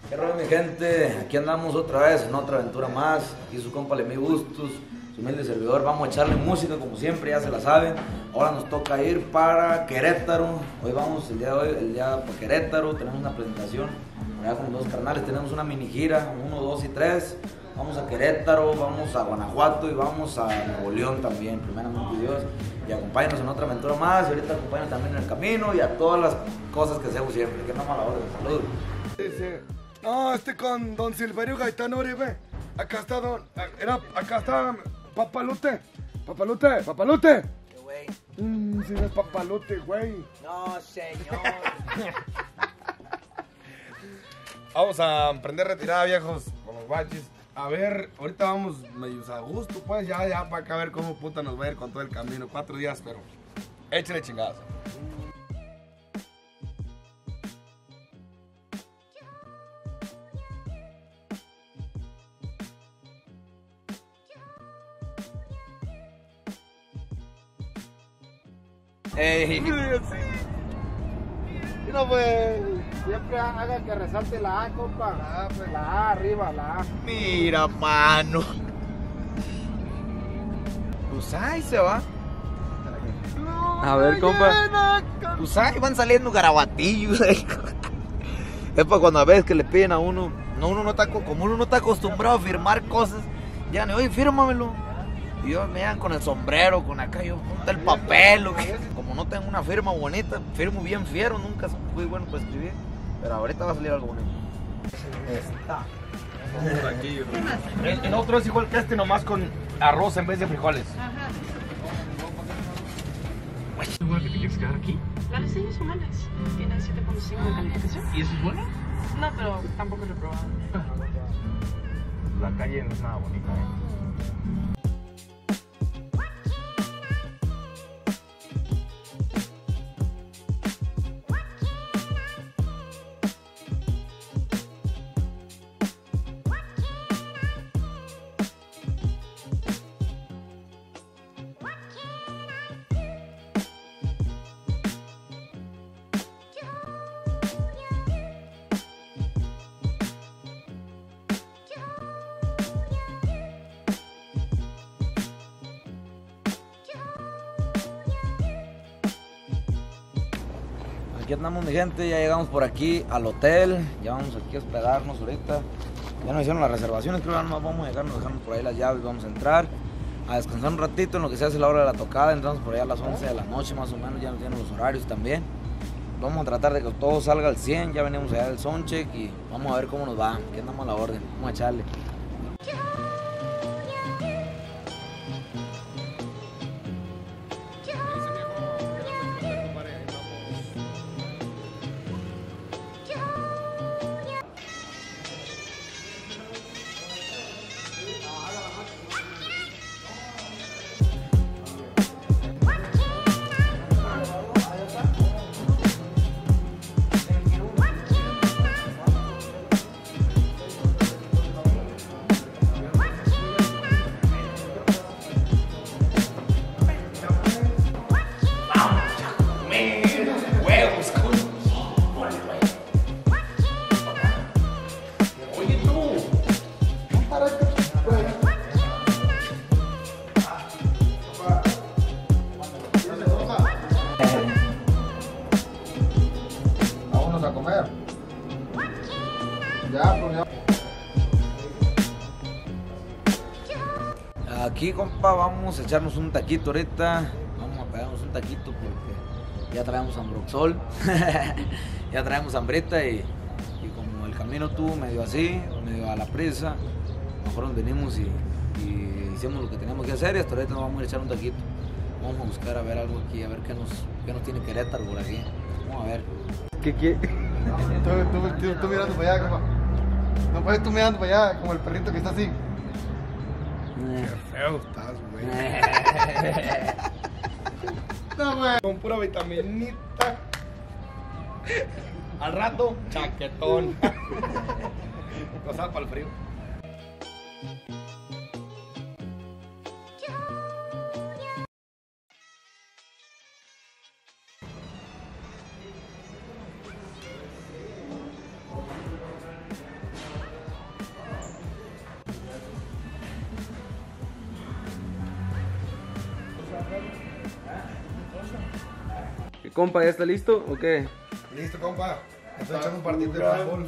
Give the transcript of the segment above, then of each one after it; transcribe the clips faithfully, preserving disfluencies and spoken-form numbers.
¿Qué rollo, mi gente? Aquí andamos otra vez en otra aventura más. Aquí su compa Lemmy Bustos, su humilde servidor. Vamos a echarle música como siempre, ya se la saben. Ahora nos toca ir para Querétaro. Hoy vamos el día de hoy, el día para Querétaro. Tenemos una presentación allá con los dos carnales. Tenemos una mini gira, uno, dos y tres. Vamos a Querétaro, vamos a Guanajuato y vamos a Nuevo León también, primeramente Dios. Y acompáñenos en otra aventura más. Y ahorita acompáñenos también en el camino y a todas las cosas que hacemos siempre. Que no mala orden. Saludos. Sí, sí. No, este con don Silverio Gaitán Uribe. Acá está don. Era, acá está Papalute. Papalute, Papalute. ¿Qué güey? Mmm, si no es Papalute, güey. No, señor. Vamos a emprender retirada, viejos, con los baches. A ver, ahorita vamos medios a gusto, pues ya, ya, para acá a ver cómo puta nos va a ir con todo el camino. Cuatro días, pero échale chingadas. Ey. Y no, pues, siempre haga que resalte la A, compa. La A, pues. La A, arriba, la A. Mira, mano. Pues ahí se va. A ver, compa. Pues ahí van saliendo garabatillos. Es para cuando a veces que le piden a uno, no, uno no está, como uno no está acostumbrado a firmar cosas, ya ni, oye, fírmamelo. Y yo me dan con el sombrero, con acá, yo ponte el papel, o que, como no tengo una firma bonita, firmo bien fiero, nunca fui bueno para escribir, pero ahorita va a salir algo bonito. Está. Aquí. El, el otro es igual que este, nomás con arroz en vez de frijoles. Ajá. ¿Seguro que te quieres quedar aquí? La reseña es humanas. Tiene siete punto cinco de calificación. ¿Y eso es bueno? No, pero tampoco lo he probado. La calle no es nada bonita, ¿eh? Aquí andamos, mi gente, ya llegamos por aquí al hotel, ya vamos aquí a hospedarnos ahorita. Ya nos hicieron las reservaciones, creo que no vamos a llegar, nos dejamos por ahí las llaves, vamos a entrar a descansar un ratito en lo que se hace la hora de la tocada. Entramos por allá a las once de la noche más o menos, ya nos tienen los horarios también. Vamos a tratar de que todo salga al cien, ya venimos allá del soundcheck y vamos a ver cómo nos va, que andamos a la orden, vamos a echarle. Vámonos a comer. Ya, pues ya. Aquí, compa, vamos a echarnos un taquito ahorita. Vamos a pegarnos un taquito porque ya traemos hambroxol. Ya traemos hambrita y, y como el camino estuvo medio así, medio a la prisa, mejor nos venimos y, y hicimos lo que teníamos que hacer y hasta ahorita nos vamos a ir a echar un taquito. Vamos a buscar a ver algo aquí, a ver qué nos, qué nos tiene Querétaro por aquí. Vamos a ver. ¿Qué qué? Tú, tú, tú, tú mirando para allá, compa. No puedes tú mirando para allá, como el perrito que está así. Qué feo estás, güey. No, güey. Con pura vitaminita. Al rato, chaquetón. Cosa para el frío. ¿Qué compa, ya está listo o qué? Listo, compa. Estoy echando un partido de fútbol.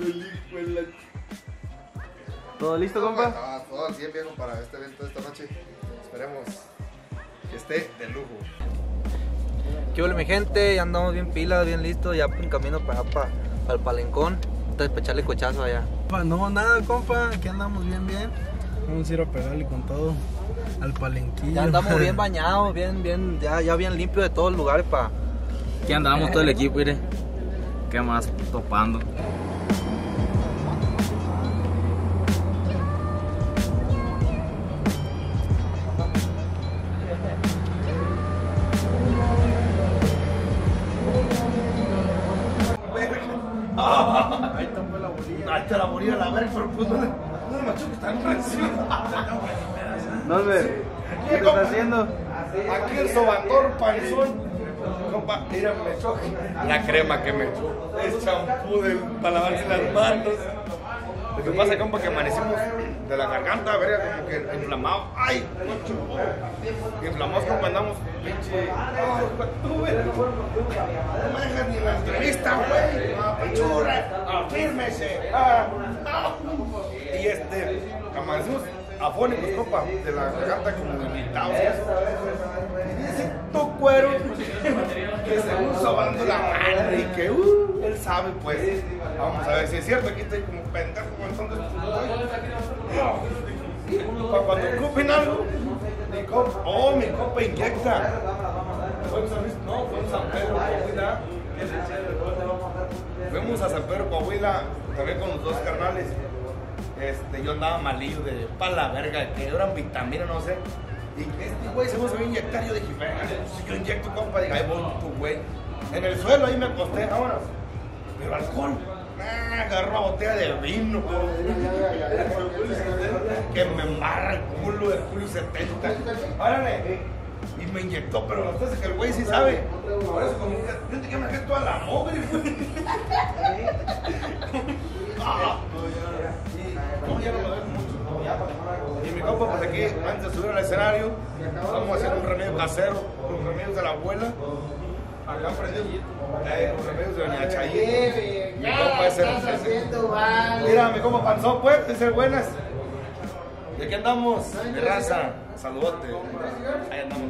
¿Todo listo, compa? Ah, todo al cien, viejo, para este evento de esta noche. Esperemos que esté de lujo. ¿Qué hola mi gente? Ya andamos bien pilas, bien listos, ya en camino para, para, para el palencón. Entonces para echarle cochazo allá. No, nada, compa, aquí andamos bien, bien. Vamos a ir a pegarle con todo al palenquillo. Ya andamos bien bañados, bien, bien, ya, ya bien limpio de todos los lugares para... Aquí andamos todo el equipo, mire. ¿Qué más? Topando. Ahí está pues la bolilla. Ahí está la bolilla, la verga, pero pues no le, no le machuques tan recién. Norbert, ¿qué te está haciendo? Aquí el sobador panzón. Compa, mira, me echó la crema que me echó. Es champú de, para lavarse las manos. Lo que pasa, compa, que amanecimos de la garganta, verga, como que inflamado. ¡Ay! Inflamados, compa, andamos pinche. ¡Ay, tú, verga! No me dejas ni la entrevista, güey. ¡Pinchurra! ¡Afírmese! ¡Ah! ¡Ah! Y este, amanecimos afónicos, compa, de la garganta como debilitados. Y dice tu cuero que se usa sobando la madre y que uh, él sabe, pues. Vamos a ver si es cierto. Aquí estoy como pendejo montando esto. Para cuando ocupen algo, mi compa, oh, mi compa inyecta. ¿Fue en San Luis? No, fue en San Pedro, Coahuila. Fuimos a San Pedro, Coahuila, también con los dos carnales. Este, yo andaba malillo de pa' la verga, que eran vitaminas, no sé. Y este güey se me iba a inyectar. Yo dije, venga, si yo inyecto, compa, diga, ahí voy tu güey. En el suelo ahí me acosté, ahora. Pero alcohol. Ah, agarró una botella de vino, que me embarra el culo del culo setenta. Árale. Y me inyectó, pero la cosa es que el güey sí sabe. Por eso, como que yo me dejé toda la mogre, güey. Ah, no, ya no lo veo mucho. Y mi compa, pues aquí, antes de subir al escenario, estamos haciendo un remedio casero, los remedios de la abuela. Acá aprendió eh, los remedios de doña Chayín. Mi compa es el, es el- Mira, mi compa Panzón, pues, es el buenas. ¿De qué andamos? De raza. Saludote. Ahí andamos.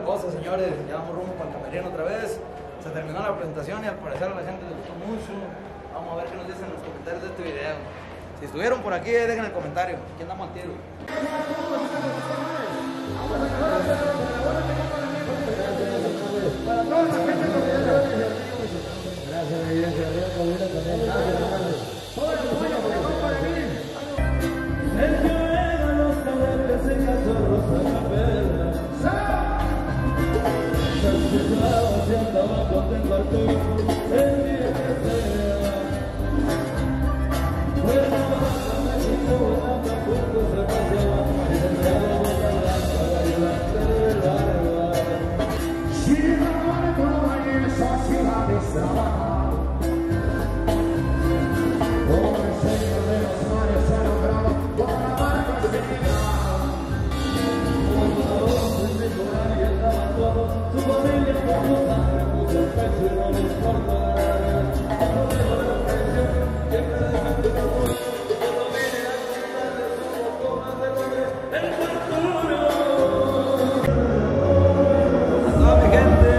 cosa, señores. Ya vamos rumbo para el camerino otra vez. Se terminó la presentación y al parecer a la gente le gustó mucho. Vamos a ver qué nos dicen en los comentarios de este video. Si estuvieron por aquí, dejen el comentario. Aquí andamos al tiro.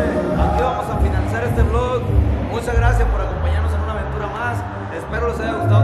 Muchas gracias por acompañarnos en una aventura más. Espero les haya gustado